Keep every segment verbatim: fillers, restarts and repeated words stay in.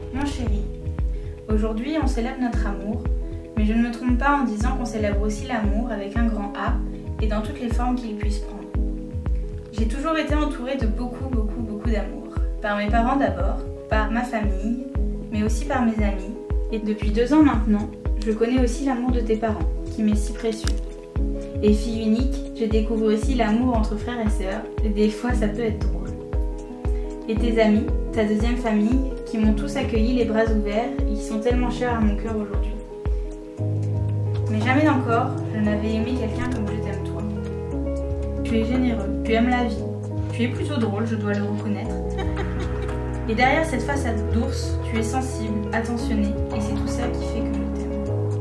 Mon chéri, aujourd'hui on célèbre notre amour, mais je ne me trompe pas en disant qu'on célèbre aussi l'amour avec un grand A et dans toutes les formes qu'il puisse prendre. J'ai toujours été entourée de beaucoup, beaucoup, beaucoup d'amour. Par mes parents d'abord, par ma famille, mais aussi par mes amis. Et depuis deux ans maintenant, je connais aussi l'amour de tes parents, qui m'est si précieux. Et fille unique, je découvre aussi l'amour entre frères et sœurs, et des fois ça peut être drôle. Et tes amis, ta deuxième famille, qui m'ont tous accueilli les bras ouverts et qui sont tellement chers à mon cœur aujourd'hui. Mais jamais encore, je n'avais aimé quelqu'un comme je t'aime toi. Tu es généreux, tu aimes la vie, tu es plutôt drôle, je dois le reconnaître. Et derrière cette façade d'ours, tu es sensible, attentionné, et c'est tout ça qui fait que je t'aime.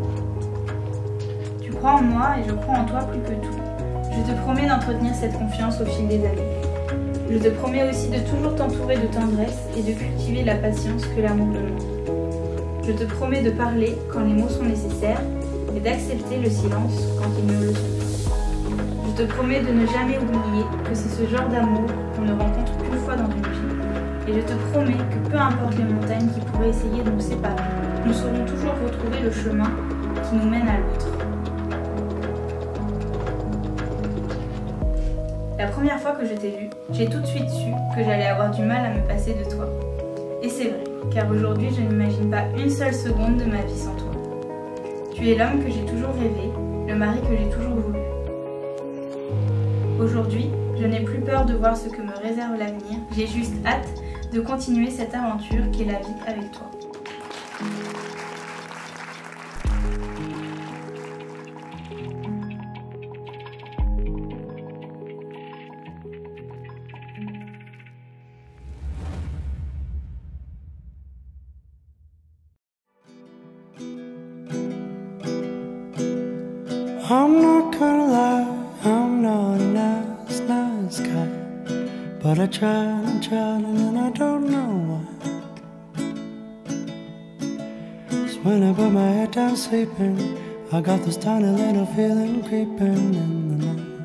Tu crois en moi et je crois en toi plus que tout. Je te promets d'entretenir cette confiance au fil des années. Je te promets aussi de toujours t'entourer de tendresse et de cultiver la patience que l'amour demande. Je te promets de parler quand les mots sont nécessaires et d'accepter le silence quand ils ne le sont pas. Je te promets de ne jamais oublier que c'est ce genre d'amour qu'on ne rencontre qu'une fois dans une vie. Et je te promets que peu importe les montagnes qui pourraient essayer de nous séparer, nous saurons toujours retrouver le chemin qui nous mène à l'autre. La première fois que je t'ai vu, j'ai tout de suite su que j'allais avoir du mal à me passer de toi. Et c'est vrai, car aujourd'hui je n'imagine pas une seule seconde de ma vie sans toi. Tu es l'homme que j'ai toujours rêvé, le mari que j'ai toujours voulu. Aujourd'hui, je n'ai plus peur de voir ce que me réserve l'avenir, j'ai juste hâte de continuer cette aventure qu'est la vie avec toi. I'm not gonna lie, I'm not a nice, nice guy, but I try and try and I don't know why. So when I put my head down sleeping, I got this tiny little feeling creeping in the night.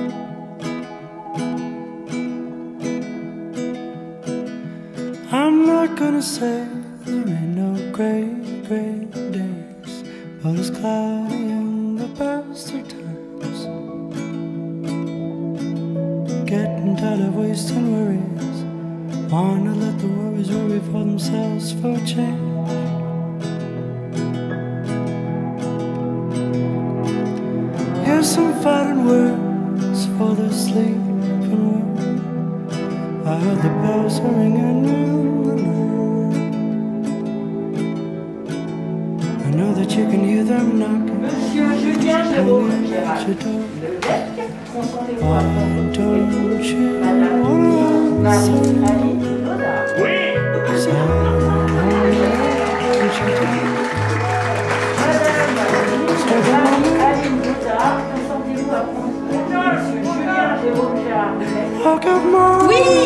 I'm not gonna say there ain't no great, great days, but it's cloudy in the best of times. Getting tired of wasting worries, wanna let the worries worry for themselves for a change. Here's some fighting words for the sleeping world. I heard the bells are ringing in the night. I know that you can hear them knocking. Monsieur Julien Jérôme Gérard, Why don't you wanna say Oui. Oui.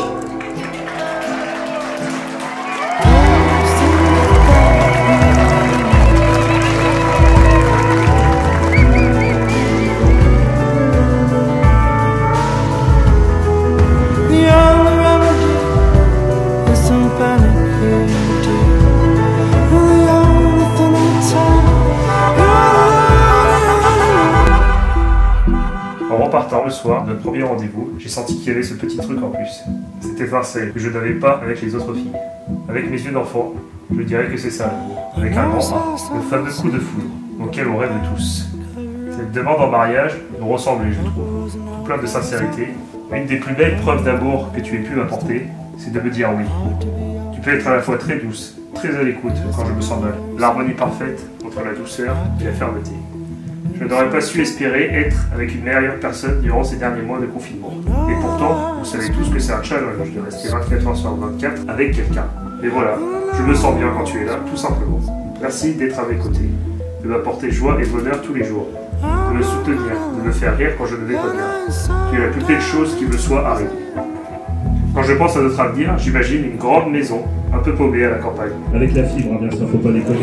En repartant le soir, notre premier rendez-vous, j'ai senti qu'il y avait ce petit truc en plus. Cette étincelle que je n'avais pas avec les autres filles. Avec mes yeux d'enfant, je dirais que c'est ça l'amour. Avec un grand A, le fameux coup de foudre, auquel on rêve tous. Cette demande en mariage nous ressemblait, je trouve. Tout plein de sincérité. Une des plus belles preuves d'amour que tu aies pu m'apporter, c'est de me dire oui. Tu peux être à la fois très douce, très à l'écoute quand je me sens mal. L'harmonie parfaite entre la douceur et la fermeté. Je n'aurais pas su espérer être avec une meilleure personne durant ces derniers mois de confinement. Et pourtant, vous savez tous que c'est un challenge de rester vingt-quatre heures sur vingt-quatre avec quelqu'un. Et voilà, je me sens bien quand tu es là, tout simplement. Merci d'être à mes côtés, de m'apporter joie et bonheur tous les jours, de me soutenir, de me faire rire quand je ne vais pas bien. Tu es la plus belle chose qui me soit arrivée. Quand je pense à notre avenir, j'imagine une grande maison, un peu paumée à la campagne. Avec la fibre, hein, bien sûr, faut pas déconner.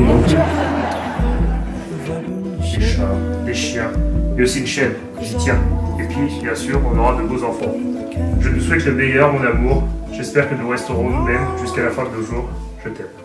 Des chats, des chiens, et aussi une chèvre, j'y tiens. Et puis, bien sûr, on aura de beaux enfants. Je te souhaite le meilleur, mon amour. J'espère que nous resterons nous-mêmes jusqu'à la fin de nos jours. Je t'aime.